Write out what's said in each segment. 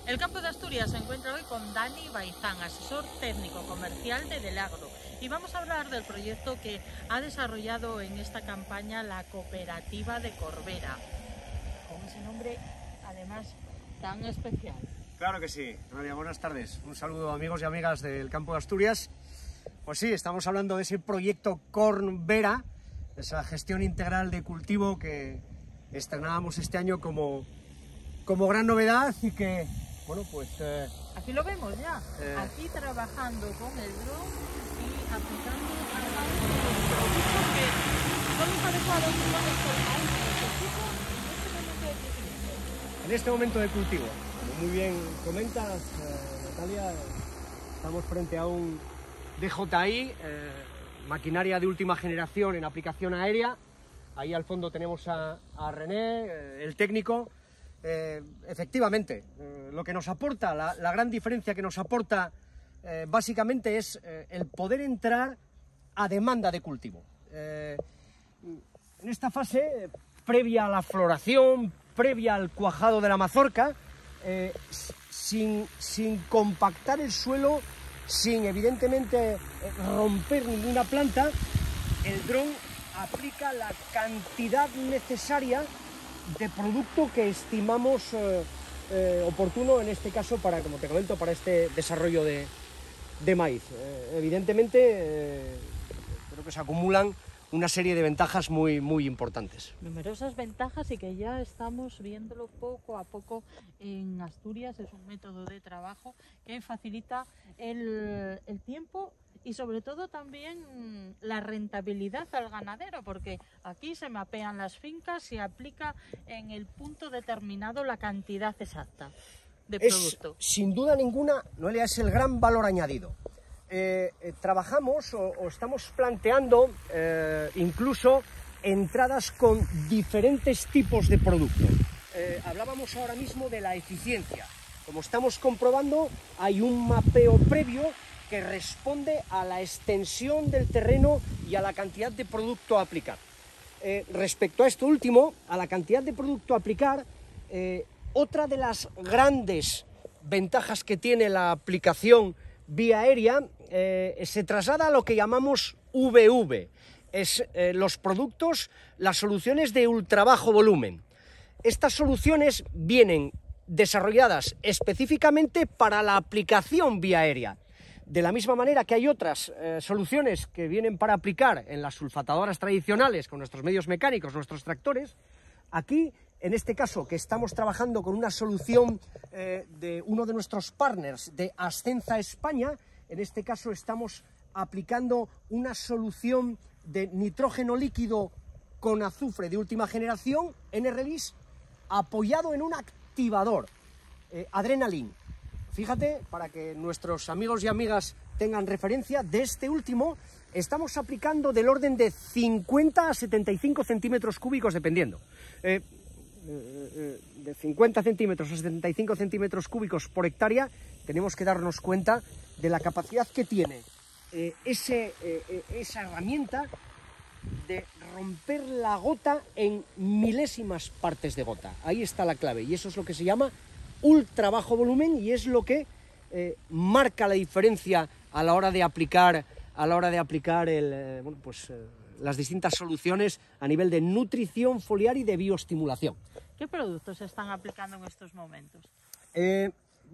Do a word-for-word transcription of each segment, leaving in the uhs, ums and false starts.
El Campo de Asturias se encuentra hoy con Dani Baizán, asesor técnico comercial de Delagro, y vamos a hablar del proyecto que ha desarrollado en esta campaña la cooperativa de Corbera, con ese nombre además tan especial. Claro que sí, Nadia, buenas tardes. Un saludo amigos y amigas del Campo de Asturias. Pues sí, estamos hablando de ese proyecto Corbera, esa gestión integral de cultivo que estrenábamos este año como, como gran novedad y que, bueno, pues... Eh, Aquí lo vemos ya, eh, aquí trabajando con el dron y aplicando los productos que son los adecuados para en este momento de cultivo. Como muy bien comentas, eh, Natalia, estamos frente a un D J I, eh, maquinaria de última generación en aplicación aérea. Ahí al fondo tenemos a, a René, eh, el técnico. Eh, efectivamente, eh, lo que nos aporta, la, la gran diferencia que nos aporta eh, básicamente es eh, el poder entrar a demanda de cultivo. Eh, en esta fase, eh, previa a la floración, previa al cuajado de la mazorca, eh, sin, sin compactar el suelo, sin evidentemente romper ninguna planta, el dron aplica la cantidad necesaria de producto que estimamos eh, eh, oportuno en este caso para, como te comento, para este desarrollo de, de maíz. Eh, evidentemente eh, creo que se acumulan una serie de ventajas muy, muy importantes. Numerosas ventajas y que ya estamos viéndolo poco a poco en Asturias. Es un método de trabajo que facilita el, el tiempo y sobre todo también la rentabilidad al ganadero, porque aquí se mapean las fincas, se aplica en el punto determinado la cantidad exacta de producto. Es, sin duda ninguna, Noelia, es el gran valor añadido. Eh, eh, trabajamos o, o estamos planteando eh, incluso entradas con diferentes tipos de producto. Eh, hablábamos ahora mismo de la eficiencia. Como estamos comprobando, hay un mapeo previo que responde a la extensión del terreno y a la cantidad de producto a aplicar. Eh, respecto a esto último, a la cantidad de producto a aplicar, eh, otra de las grandes ventajas que tiene la aplicación vía aérea eh, se traslada a lo que llamamos V V, es eh, los productos, las soluciones de ultra bajo volumen. Estas soluciones vienen desarrolladas específicamente para la aplicación vía aérea. De la misma manera que hay otras eh, soluciones que vienen para aplicar en las sulfatadoras tradicionales con nuestros medios mecánicos, nuestros tractores, aquí, en este caso, que estamos trabajando con una solución eh, de uno de nuestros partners de Ascenza España, en este caso estamos aplicando una solución de nitrógeno líquido con azufre de última generación, N-Release, apoyado en un activador, eh, Adrenaline. Fíjate, para que nuestros amigos y amigas tengan referencia, de este último estamos aplicando del orden de cincuenta a setenta y cinco centímetros cúbicos, dependiendo. Eh, eh, de cincuenta centímetros a setenta y cinco centímetros cúbicos por hectárea, tenemos que darnos cuenta de la capacidad que tiene eh, ese, eh, esa herramienta de romper la gota en milésimas partes de gota. Ahí está la clave, y eso es lo que se llama ultra bajo volumen, y es lo que eh, marca la diferencia a la hora de aplicar a la hora de aplicar el, eh, bueno, pues, eh, las distintas soluciones a nivel de nutrición foliar y de bioestimulación. ¿Qué productos se están aplicando en estos momentos? Eh,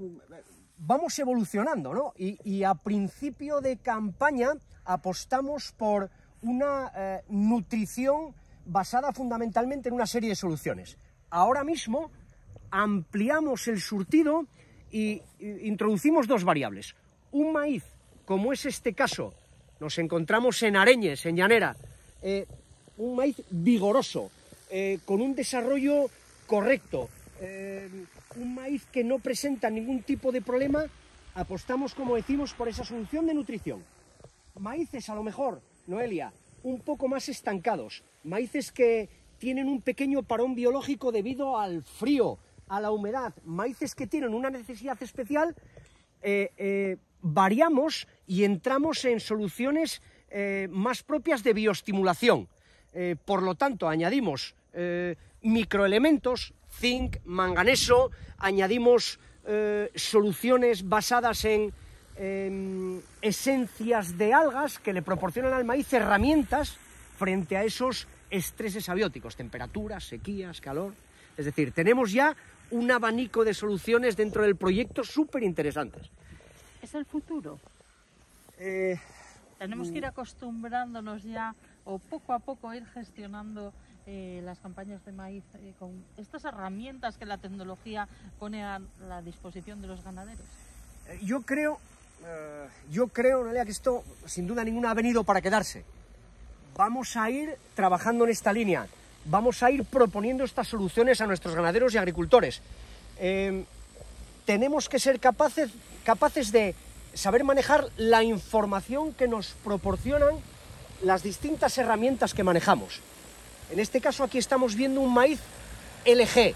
vamos evolucionando, ¿no? Y, y a principio de campaña apostamos por una eh, nutrición basada fundamentalmente en una serie de soluciones. Ahora mismo ampliamos el surtido y, y introducimos dos variables. Un maíz, como es este caso, nos encontramos en Areñes, en Llanera, eh, un maíz vigoroso, eh, con un desarrollo correcto, eh, un maíz que no presenta ningún tipo de problema. Apostamos, como decimos, por esa solución de nutrición. Maíces, a lo mejor, Noelia, un poco más estancados, maíces que tienen un pequeño parón biológico debido al frío, a la humedad, maíces que tienen una necesidad especial, eh, eh, variamos y entramos en soluciones eh, más propias de bioestimulación. Eh, por lo tanto, añadimos eh, microelementos, zinc, manganeso, añadimos eh, soluciones basadas en eh, esencias de algas que le proporcionan al maíz herramientas frente a esos estreses abióticos, temperaturas, sequías, calor. Es decir, tenemos ya un abanico de soluciones dentro del proyecto súper interesantes. ¿Es el futuro? Eh, Tenemos que ir acostumbrándonos ya, o poco a poco ir gestionando eh, las campañas de maíz eh, con estas herramientas que la tecnología pone a la disposición de los ganaderos. Yo creo, eh, yo creo, Noelia, que esto sin duda ninguna ha venido para quedarse. Vamos a ir trabajando en esta línea, vamos a ir proponiendo estas soluciones a nuestros ganaderos y agricultores. Eh, tenemos que ser capaces, capaces de saber manejar la información que nos proporcionan las distintas herramientas que manejamos. En este caso aquí estamos viendo un maíz L G.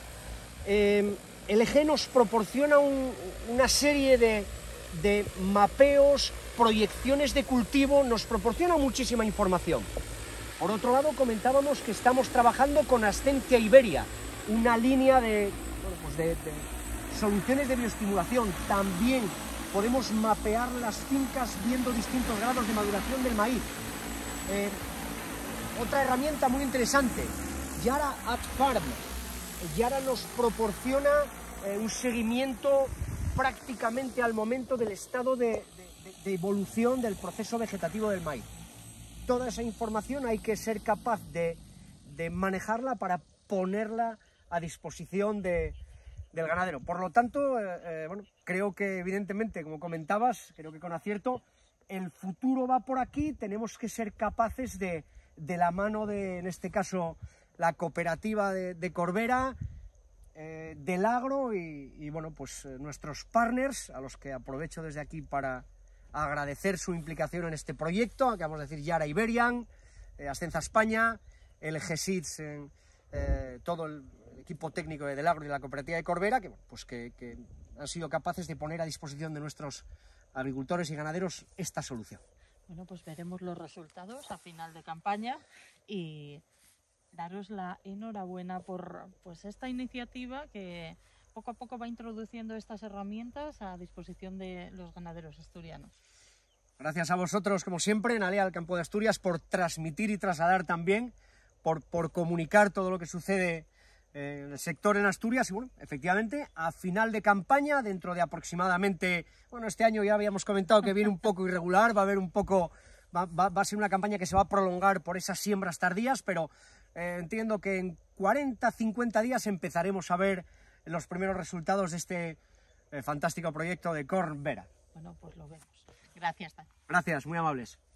Eh, L G nos proporciona un, una serie de, de mapeos, proyecciones de cultivo, nos proporciona muchísima información. Por otro lado, comentábamos que estamos trabajando con Ascentia Iberia, una línea de, bueno, pues de, de soluciones de bioestimulación. También podemos mapear las fincas viendo distintos grados de maduración del maíz. Eh, otra herramienta muy interesante, Yara at Farm. Yara nos proporciona eh, un seguimiento prácticamente al momento del estado de, de, de evolución del proceso vegetativo del maíz. Toda esa información hay que ser capaz de, de manejarla para ponerla a disposición de, del ganadero. Por lo tanto, eh, eh, bueno, creo que evidentemente, como comentabas, creo que con acierto, el futuro va por aquí. Tenemos que ser capaces de, de la mano de, en este caso, la cooperativa de, de Corbera, eh, del agro y, y bueno, pues eh, nuestros partners, a los que aprovecho desde aquí para agradecer su implicación en este proyecto. Acabamos de decir Yara Iberian, eh, Ascenza España, L G Seeds, eh, eh, todo el equipo técnico de del agro y de la cooperativa de Corbera, que, pues que, que han sido capaces de poner a disposición de nuestros agricultores y ganaderos esta solución. Bueno, pues veremos los resultados a final de campaña y daros la enhorabuena por pues esta iniciativa que poco a poco va introduciendo estas herramientas a disposición de los ganaderos asturianos. Gracias a vosotros, como siempre, en Alea al Campo de Asturias, por transmitir y trasladar también, por, por comunicar todo lo que sucede en el sector en Asturias. Y bueno, efectivamente, a final de campaña, dentro de aproximadamente, bueno, este año ya habíamos comentado que viene un poco irregular, va a haber un poco, va, va, va a ser una campaña que se va a prolongar por esas siembras tardías, pero eh, entiendo que en cuarenta, cincuenta días empezaremos a ver los primeros resultados de este eh, fantástico proyecto de Corbera. Bueno, pues lo vemos. Gracias, Dani. Gracias, muy amables.